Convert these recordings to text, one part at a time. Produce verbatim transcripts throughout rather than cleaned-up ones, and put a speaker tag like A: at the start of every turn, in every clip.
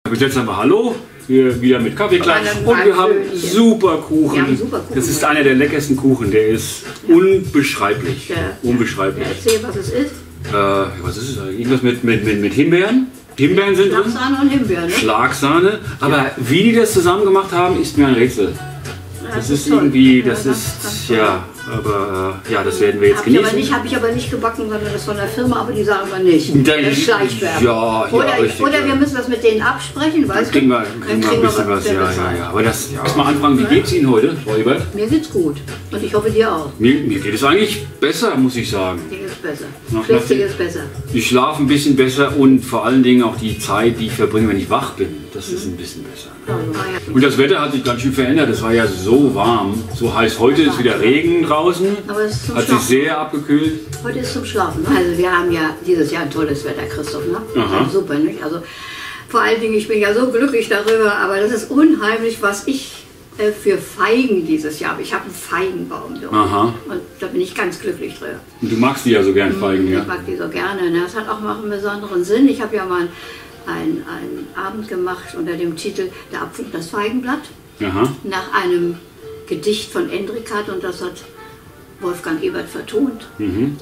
A: Bis jetzt haben wir Hallo, wir wieder mit Kaffeeklatsch und wir haben super Kuchen.
B: Wir haben super Kuchen.
A: Das ist einer der leckersten Kuchen, der ist ja. unbeschreiblich.
B: Ja.
A: Unbeschreiblich.
B: Ja, erzähl, was es ist.
A: Äh, was ist es? Irgendwas mit, mit, mit, mit Himbeeren? Himbeeren sind drin.
B: Schlagsahne und Himbeeren, ne?
A: Schlagsahne. Aber ja. wie die das zusammen gemacht haben, ist mir ein Rätsel.
B: Ja,
A: das,
B: das
A: ist
B: toll.
A: irgendwie,
B: Ja,
A: das
B: ganz,
A: ist,
B: ganz
A: ja, aber äh, ja, das werden wir jetzt
B: Hab ich
A: genießen.
B: aber nicht, habe ich aber nicht gebacken, sondern das von der Firma, aber die sagen wir nicht.
A: Da-
B: Das ist Schleichwerbung.
A: Ja, ja,
B: oder,
A: richtig,
B: oder
A: ja.
B: wir müssen das mit denen absprechen, weißt
A: Kriegen
B: du?
A: wir,
B: Dann
A: kriegen wir ein bisschen was, ja, ja, ja. Aber das, ja. Erstmal anfangen, wie geht's Ihnen heute, Frau Ebert?
B: Mir geht's gut. Und ich hoffe dir auch.
A: Mir, mir geht es eigentlich besser, muss ich sagen.
B: Dir geht's besser.
A: Nach-
B: Schläfst dir
A: nach-
B: geht's besser.
A: Ich schlafe ein bisschen besser und vor allen Dingen auch die Zeit, die ich verbringe, wenn ich wach bin, das ist ein bisschen besser. Und das Wetter hat sich ganz schön verändert. Es war ja so warm, so heiß. Heute ist wieder Regen draußen,
B: Aber es ist zum
A: hat sich
B: Schlafen.
A: sehr abgekühlt.
B: Heute ist zum Schlafen. Ne? Also wir haben ja dieses Jahr ein tolles Wetter, Christoph. Ne?
A: Aha.
B: Ja, super, nicht? Also vor allen Dingen, ich bin ja so glücklich darüber, aber das ist unheimlich, was ich äh, für Feigen dieses Jahr habe. Ich habe einen Feigenbaum. So.
A: Aha.
B: Und da bin ich ganz glücklich drüber.
A: Und du magst die ja so gern, Feigen,
B: Ich
A: ja?
B: mag die so gerne. Ne? Das hat auch mal einen besonderen Sinn. Ich habe ja mal einen, einen Abend gemacht unter dem Titel Der Apfel und das Feigenblatt.
A: Aha.
B: Nach einem Gedicht von Endrikat und das hat Wolfgang Ebert vertont.
A: Mhm.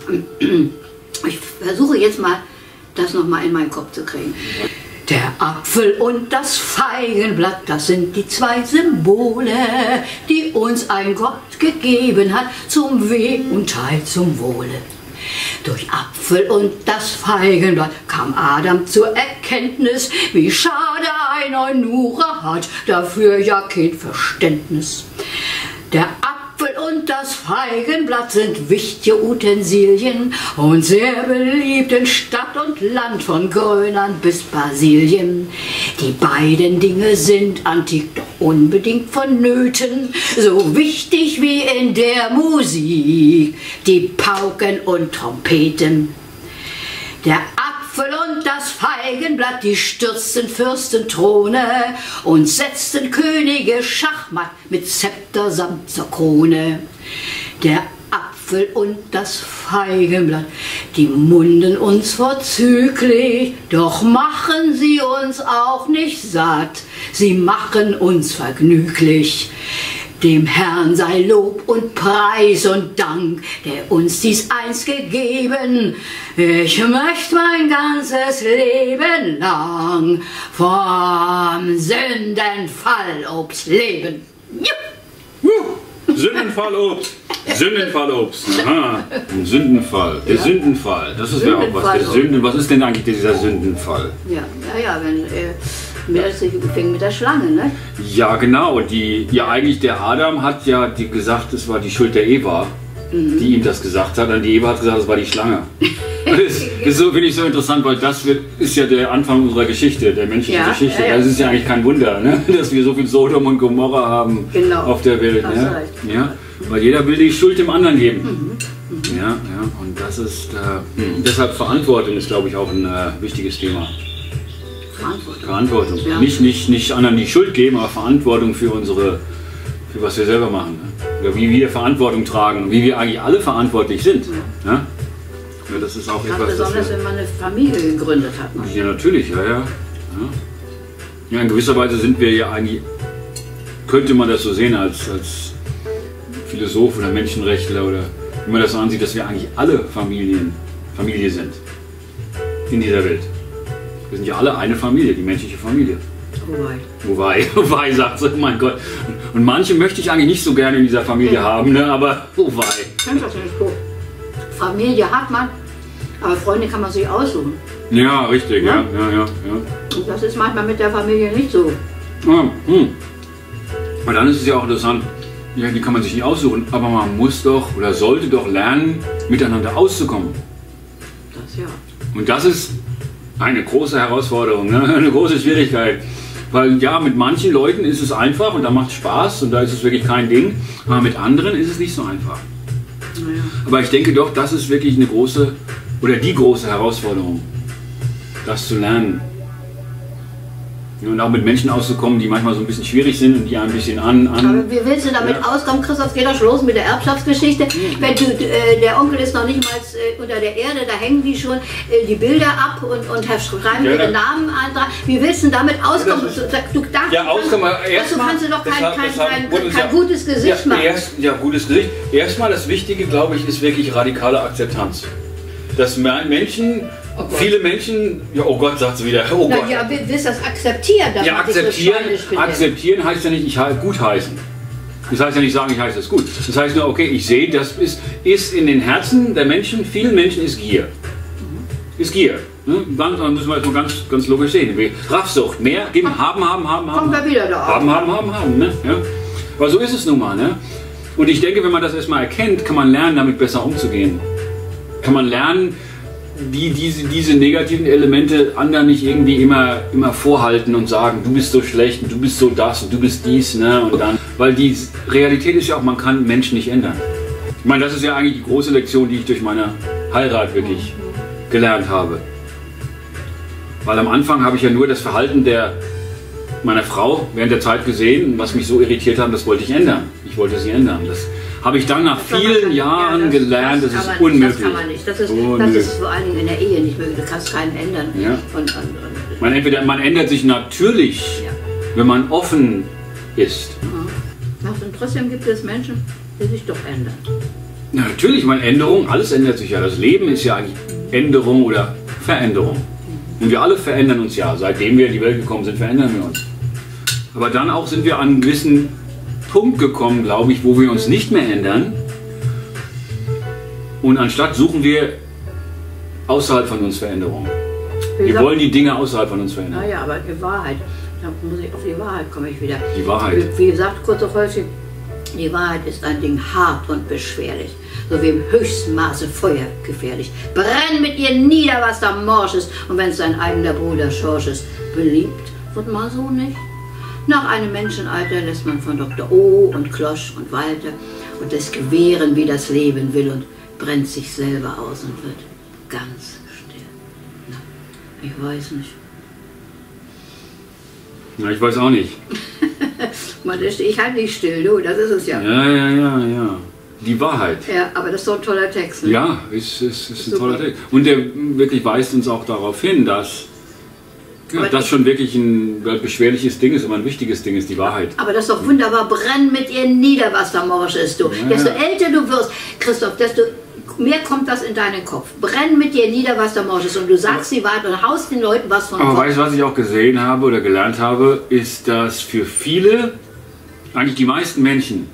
B: Ich versuche jetzt mal, das nochmal in meinen Kopf zu kriegen. Der Apfel und das Feigenblatt, das sind die zwei Symbole, die uns ein Gott gegeben hat, zum Weh und Teil zum Wohle. Durch Apfel und das Feigenblatt kam Adam zur Erkenntnis, wie schade ein Eunuche hat, dafür ja kein Verständnis. Der Apfel und das Feigenblatt sind wichtige Utensilien und sehr beliebt in Stadt und Land, von Grönland bis Brasilien. Die beiden Dinge sind antik, doch unbedingt vonnöten, so wichtig wie in der Musik, die Pauken und Trompeten. Der Apfel und das Feigenblatt, die stürzten Fürstenthrone und setzten Könige schachmatt mit Zepter samt zur Krone. Der Apfel und das Feigenblatt, die munden uns vorzüglich, doch machen sie uns auch nicht satt, sie machen uns vergnüglich. Dem Herrn sei Lob und Preis und Dank, der uns dies einst gegeben. Ich möchte mein ganzes Leben lang vom Sündenfall Obst leben. Jupp.
A: Sündenfallobst. Sündenfallobst. Aha. Ein Sündenfall. Der
B: Ja.
A: Sündenfall. Das ist ja auch was. Der Sünden, was ist denn eigentlich dieser Sündenfall?
B: Ja, ja, ja, wenn äh, mir das fing mit der Schlange, ne?
A: Ja, genau. Die, ja, eigentlich der Adam hat ja die gesagt, es war die Schuld der Eva,
B: Mhm.
A: die ihm das gesagt hat. Und die Eva hat gesagt, es war die Schlange. Das ist so, finde ich so interessant, weil das wird, ist ja der Anfang unserer Geschichte, der menschlichen
B: Ja,
A: Geschichte.
B: ja, ja.
A: Das ist ja eigentlich kein Wunder, ne? Dass wir so viel Sodom und Gomorra haben
B: Genau.
A: auf der Welt.
B: Hast
A: Ne?
B: recht.
A: Ja? Weil jeder will die Schuld dem anderen geben. Mhm. Ja, ja, und das ist, äh, mhm. deshalb Verantwortung ist, glaube ich, auch ein äh, wichtiges Thema.
B: Verantwortung.
A: Verantwortung.
B: Ja.
A: Nicht, nicht, nicht anderen die Schuld geben, aber Verantwortung für unsere, für was wir selber machen. Ne? Oder wie wir Verantwortung tragen, wie wir eigentlich alle verantwortlich sind.
B: Ja.
A: Ne? Ja, das ist auch
B: Ganz
A: etwas, das
B: besonders,
A: wir,
B: wenn man eine Familie gegründet hat. Ne?
A: ja, natürlich, ja, ja, ja. Ja, in gewisser Weise sind wir ja eigentlich, könnte man das so sehen als, als Philosoph oder Menschenrechtler oder wie man das so ansieht, dass wir eigentlich alle Familien, Familie sind in dieser Welt. Wir sind ja alle eine Familie, die menschliche Familie.
B: Wobei.
A: Wobei, wobei, sagt sie, oh mein Gott. Und manche möchte ich eigentlich nicht so gerne in dieser Familie
B: Ja.
A: haben, ne? Aber wobei.
B: Kennst du das nicht gut? Familie hat man, aber Freunde kann man sich aussuchen.
A: Ja, richtig, ja,
B: Ja?
A: ja, ja. ja.
B: Und das ist manchmal mit der Familie nicht so.
A: Ah, hm. Und dann ist es ja auch interessant, ja, die kann man sich nicht aussuchen, aber man muss doch oder sollte doch lernen, miteinander auszukommen.
B: Das ja.
A: Und das ist eine große Herausforderung, ne? Eine große Schwierigkeit. Weil ja, mit manchen Leuten ist es einfach und da macht es Spaß und da ist es wirklich kein Ding, aber mit anderen ist es nicht so einfach.
B: Naja.
A: Aber ich denke doch, das ist wirklich eine große oder die große Herausforderung, das zu lernen. Und auch mit Menschen auszukommen, die manchmal so ein bisschen schwierig sind und die ein bisschen an... an
B: Aber wie willst du damit ja. auskommen, Christoph? Geht doch schon los mit der Erbschaftsgeschichte. Mhm. Wenn du, äh, der Onkel ist noch nicht mal äh, unter der Erde, da hängen die schon äh, die Bilder ab und, und schreiben ja, ihre Namen an. Wie willst du damit auskommen?
A: Ja,
B: du, du darfst,
A: ja, auskommen.
B: Dazu kannst du doch kein, deshalb, kein, deshalb kein, kein, kein ja, gutes Gesicht
A: ja,
B: machen.
A: Erst, ja, gutes Gesicht. Erstmal das Wichtige, glaube ich, ist wirklich radikale Akzeptanz. Dass Menschen... Oh viele Menschen, ja, oh Gott, sagt sie wieder, oh
B: Na,
A: Gott.
B: Ja, willst das akzeptieren? Dass
A: ja, akzeptieren, akzeptieren heißt ja nicht, ich gut heißen. Das heißt ja nicht sagen, ich heiße es gut. Das heißt nur, okay, ich sehe, das ist, ist in den Herzen der Menschen, vielen Menschen ist Gier. Ist Gier. Ne? Dann, dann müssen wir jetzt mal ganz, ganz logisch sehen. Raffsucht, mehr geben, haben, haben, haben, haben.
B: Kommt da wieder da.
A: Haben, haben, haben, haben. Ne? Ja? Aber so ist es nun mal. Ne? Und ich denke, wenn man das erstmal erkennt, kann man lernen, damit besser umzugehen. Kann man lernen, die diese, diese negativen Elemente anderen nicht irgendwie immer, immer vorhalten und sagen, du bist so schlecht und du bist so das und du bist dies. Ne? Und dann, weil die Realität ist ja auch, man kann Menschen nicht ändern. Ich meine, das ist ja eigentlich die große Lektion, die ich durch meine Heirat wirklich gelernt habe. Weil am Anfang habe ich ja nur das Verhalten der, meiner Frau während der Zeit gesehen, was mich so irritiert hat, das wollte ich ändern. Ich wollte sie ändern. Das habe ich dann nach vielen kann, Jahren ja, das, gelernt, das, das ist unmöglich.
B: Das kann man nicht. Das ist, das ist vor allen Dingen in der Ehe nicht möglich. Du kannst keinen ändern.
A: Ja.
B: Und, und, und,
A: man, entweder, man ändert sich natürlich, ja. wenn man offen ist.
B: Ja. Und trotzdem gibt es Menschen, die sich doch ändern.
A: Na, natürlich, meine Änderung, alles ändert sich ja. Das Leben ist ja eigentlich Änderung oder Veränderung. Und wir alle verändern uns ja. Seitdem wir in die Welt gekommen sind, verändern wir uns. Aber dann auch sind wir an einen gewissen Punkt gekommen, glaube ich, wo wir uns nicht mehr ändern. Und anstatt suchen wir außerhalb von uns Veränderungen. Wir wollen die Dinge außerhalb von uns verändern.
B: Naja, aber die Wahrheit, da muss ich, auf die Wahrheit komme ich wieder.
A: Die Wahrheit.
B: Wie, wie gesagt, kurz und häufig, die Wahrheit ist ein Ding hart und beschwerlich, so wie im höchsten Maße feuergefährlich. Brenn mit ihr nieder, was da morsch ist, und wenn es dein eigener Bruder schorsch ist. Beliebt wird man so nicht. Nach einem Menschenalter lässt man von Doktor O und Klosch und Walter und das Gewähren, wie das Leben will, und brennt sich selber aus und wird ganz still. Na, ich weiß nicht.
A: Na, ich weiß auch nicht.
B: Ich halte nicht still, du, das ist es ja.
A: Ja, ja, ja, ja. Die Wahrheit.
B: Ja, aber das ist doch ein toller Text. Ne?
A: Ja, ist, ist, ist ein toller Text. Und der wirklich weist uns auch darauf hin, dass ja, das schon wirklich ein beschwerliches Ding ist, aber ein wichtiges Ding ist, die Wahrheit.
B: Aber das ist doch wunderbar. Brenn mit ihr nieder, was da morsch ist, du. Ja, desto älter du wirst, Christoph, desto mehr kommt das in deinen Kopf. Brenn mit dir nieder, was da morsch ist. Und du sagst die Wahrheit und haust den Leuten was von
A: Aber
B: Kopf.
A: weißt du, was ich auch gesehen habe oder gelernt habe, ist, dass für viele, eigentlich die meisten Menschen,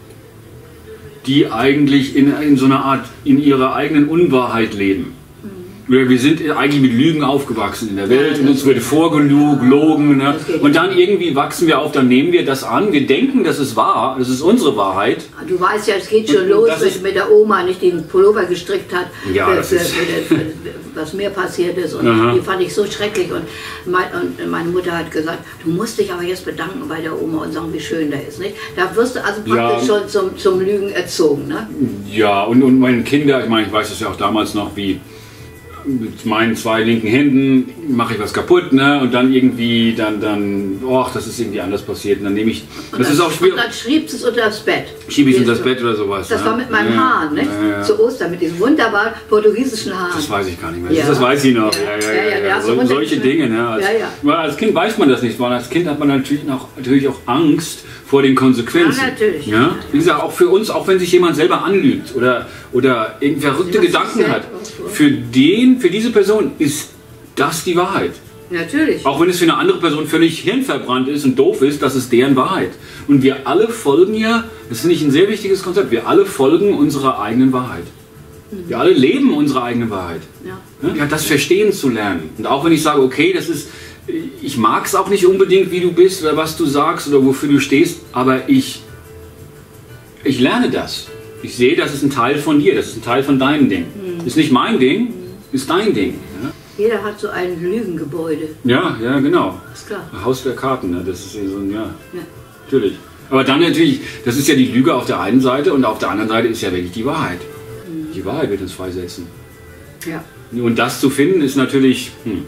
A: die eigentlich in, in so einer Art, in ihrer eigenen Unwahrheit leben. Wir, wir sind eigentlich mit Lügen aufgewachsen in der Welt, ja, und uns wird vorgelogen. Ne? Und dann irgendwie wachsen wir auf, dann nehmen wir das an, wir denken, das ist wahr, das ist unsere Wahrheit.
B: Du weißt ja, es geht schon und, los, wenn mit der Oma nicht den Pullover gestrickt hat,
A: ja,
B: für,
A: das
B: für,
A: ist
B: für, für, was mir passiert ist. Und aha, die fand ich so schrecklich. Und, mein, und meine Mutter hat gesagt, du musst dich aber jetzt bedanken bei der Oma und sagen, wie schön der ist. Nicht? Da wirst du also praktisch ja schon zum, zum Lügen erzogen. Ne?
A: Ja, und, und meine Kinder, ich meine, ich weiß es ja auch damals noch, wie mit meinen zwei linken Händen mache ich was kaputt, ne? Und dann irgendwie, dann, dann, oh, das ist irgendwie anders passiert. Und dann nehme ich, das
B: dann,
A: ist auch schwierig.
B: Und dann schiebst es unter das Bett.
A: Schiebe ich es unter das Bett oder sowas.
B: Das
A: ne?
B: war mit meinen
A: ja,
B: Haaren, nicht?
A: Ja, ja.
B: Zu Ostern, mit diesen wunderbaren portugiesischen Haaren.
A: Das weiß ich gar nicht mehr.
B: Ja.
A: Das weiß ich noch.
B: Ja,
A: ja, ja, ja, ja,
B: ja.
A: So, solche Dinge. Ne? Als,
B: ja, ja.
A: als Kind weiß man das nicht. Weil als Kind hat man natürlich auch, natürlich auch Angst vor den Konsequenzen.
B: Ja, natürlich.
A: Ja? Wie gesagt, auch für uns, auch wenn sich jemand selber anlügt oder, oder irgendwie verrückte Gedanken hat, für den, für diese Person ist das die Wahrheit.
B: Natürlich.
A: Auch wenn es für eine andere Person völlig hirnverbrannt ist und doof ist, das ist deren Wahrheit. Und wir alle folgen ja, das ist nicht ein sehr wichtiges Konzept, wir alle folgen unserer eigenen Wahrheit. Mhm. Wir alle leben unsere eigene Wahrheit. Ja. Ja, das verstehen zu lernen. Und auch wenn ich sage, okay, das ist, ich mag es auch nicht unbedingt, wie du bist oder was du sagst oder wofür du stehst, aber ich, ich lerne das. Ich sehe, das ist ein Teil von dir, das ist ein Teil von deinem Ding. Mhm. Ist nicht mein Ding, mhm, ist dein Ding. Ja?
B: Jeder hat so ein Lügengebäude.
A: Ja, ja, genau.
B: Ist klar.
A: Haus der Karten, ne? Das ist so ein, ja, ja, natürlich. Aber dann natürlich, das ist ja die Lüge auf der einen Seite und auf der anderen Seite ist ja wirklich die Wahrheit. Mhm. Die Wahrheit wird uns freisetzen.
B: Ja.
A: Und das zu finden ist natürlich, hm,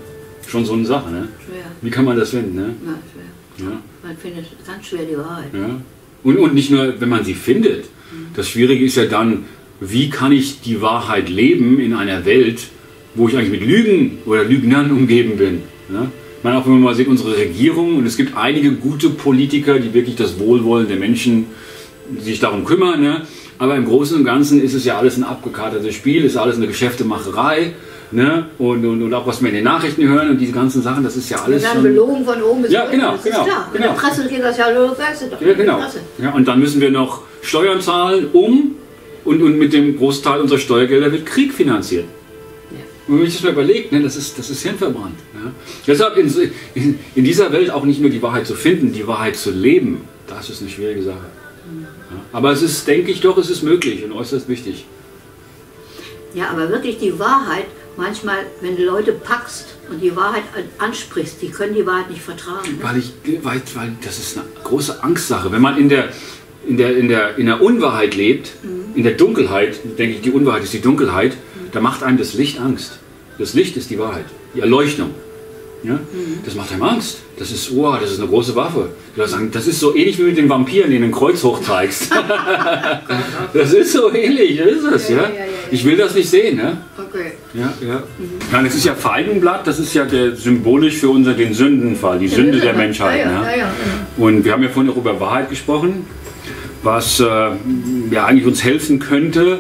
A: schon so eine Sache, ne?
B: Schwer.
A: Wie kann man das finden, ne?
B: Ja, schwer.
A: Ja.
B: Man findet ganz schwer die Wahrheit.
A: Ja. Und, und nicht nur, wenn man sie findet. Das Schwierige ist ja dann, wie kann ich die Wahrheit leben in einer Welt, wo ich eigentlich mit Lügen oder Lügnern umgeben bin. Ja? Ich meine, auch wenn man mal sieht, unsere Regierung, und es gibt einige gute Politiker, die wirklich das Wohlwollen der Menschen sich darum kümmern, ne? Aber im Großen und Ganzen ist es ja alles ein abgekartetes Spiel, ist alles eine Geschäftemacherei. Ne? Und, und, und auch was wir in den Nachrichten hören und diese ganzen Sachen, das ist ja alles
B: Wir
A: schon...
B: werden belogen von oben bis
A: Ja,
B: unten,
A: genau,
B: das
A: genau,
B: ist klar.
A: genau.
B: In der Presse geht das ja los, weißt du doch.
A: Ja, genau.
B: Presse.
A: Ja, und dann müssen wir noch Steuern zahlen, um und, und mit dem Großteil unserer Steuergelder wird Krieg finanziert.
B: Ja.
A: Und wenn man sich das mal überlegt, ne, das ist, das ist hirnverbrannt. Ja. Deshalb in, in, in dieser Welt auch nicht nur die Wahrheit zu finden, die Wahrheit zu leben, das ist eine schwierige Sache. Ja. Aber es ist, denke ich doch, es ist möglich und äußerst wichtig.
B: Ja, aber wirklich die Wahrheit, manchmal, wenn du Leute packst und die Wahrheit ansprichst, die können die Wahrheit nicht vertragen. Ne?
A: Weil, ich, weil, weil das ist eine große Angstsache. Wenn man in der, in der, in der, in der Unwahrheit lebt, mhm. in der Dunkelheit, denke ich, die Unwahrheit ist die Dunkelheit, mhm. da macht einem das Licht Angst. Das Licht ist die Wahrheit, die Erleuchtung. Ja? Mhm. Das macht einem Angst. Das ist, oh, das ist eine große Waffe. Die Leute sagen, das ist so ähnlich wie mit den Vampiren, denen du ein Kreuz hochzeigst. Das ist so ähnlich, das ist es, ja, ja? Ja, ja, ja. Ich will das nicht sehen, ne?
B: Okay.
A: Ja, ja. Mhm. Nein, das ist ja Feigenblatt, das ist ja der, symbolisch für unser, den Sündenfall, die Sünde der Menschheit.
B: Ja, ja,
A: ne?
B: ja, ja.
A: Und wir haben ja vorhin auch über Wahrheit gesprochen, was äh, ja eigentlich uns helfen könnte,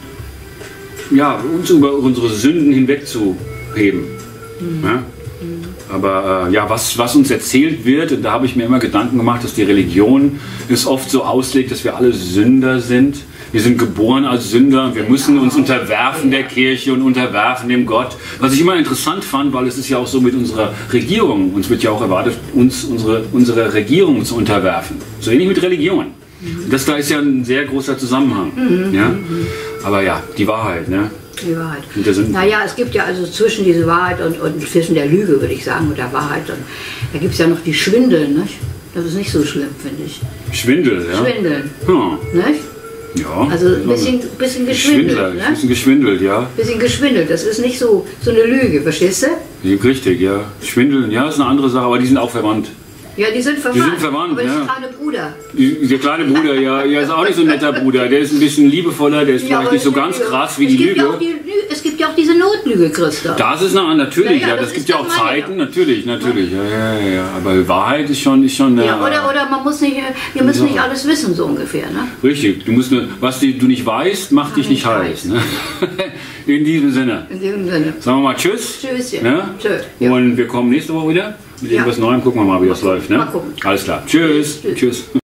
A: ja, uns über unsere Sünden hinwegzuheben. Mhm. Ja? Aber äh, ja, was, was uns erzählt wird, und da habe ich mir immer Gedanken gemacht, dass die Religion es oft so auslegt, dass wir alle Sünder sind. Wir sind geboren als Sünder, wir müssen uns unterwerfen der Kirche und unterwerfen dem Gott. Was ich immer interessant fand, weil es ist ja auch so mit unserer Regierung, uns wird ja auch erwartet, uns unsere, unsere Regierung zu unterwerfen. So ähnlich mit Religion. Das da ist ja ein sehr großer Zusammenhang.
B: Mhm.
A: Ja? Aber ja, die Wahrheit, ne?
B: Die Wahrheit. Naja, es gibt ja also zwischen dieser Wahrheit und, und zwischen der Lüge, würde ich sagen, und der Wahrheit, und da gibt es ja noch die Schwindel, nicht? Das ist nicht so schlimm, finde ich.
A: Schwindel, ja?
B: Schwindeln,
A: ja.
B: Nicht?
A: Ja.
B: Also ein bisschen, bisschen geschwindelt.
A: Schwindler,
B: Ne?
A: ein bisschen geschwindelt, ja.
B: Ein bisschen geschwindelt, das ist nicht so, so eine Lüge, verstehst du?
A: Richtig, ja. Schwindeln, ja, ist eine andere Sache, aber die sind auch verwandt.
B: Ja, die sind verwandt.
A: Die sind verwandt,
B: aber
A: ja.
B: der kleine Bruder.
A: Die, der kleine Bruder, ja, ja, ist auch nicht so ein netter Bruder. Der ist ein bisschen liebevoller, der ist
B: Ja,
A: vielleicht nicht so ganz
B: Lüge.
A: krass wie
B: es
A: die
B: gibt
A: Lüge.
B: Ja auch die, es gibt ja auch diese Notlüge, Christa.
A: Das ist eine, natürlich,
B: Ja, ja,
A: ja,
B: das
A: das gibt
B: ist
A: ja
B: das
A: auch
B: meine
A: Zeiten, natürlich, natürlich, ja, ja, ja, ja. Aber Wahrheit ist schon, ist schon.
B: Ja,
A: äh,
B: oder, oder man muss nicht, wir müssen nicht alles wissen, so ungefähr, ne?
A: Richtig, du musst nur, was die, du nicht weißt, macht dich nicht heiß. Ne? In diesem Sinne.
B: In diesem Sinne.
A: Sagen wir mal Tschüss.
B: Tschüss, ja.
A: Ne?
B: Tschö, ja.
A: Und wir kommen nächste Woche wieder mit
B: Ja.
A: irgendwas Neuem. Gucken wir mal, wie das läuft. Ne?
B: Mal gucken.
A: Alles klar. Tschüss.
B: Tschüss.
A: Tschüss.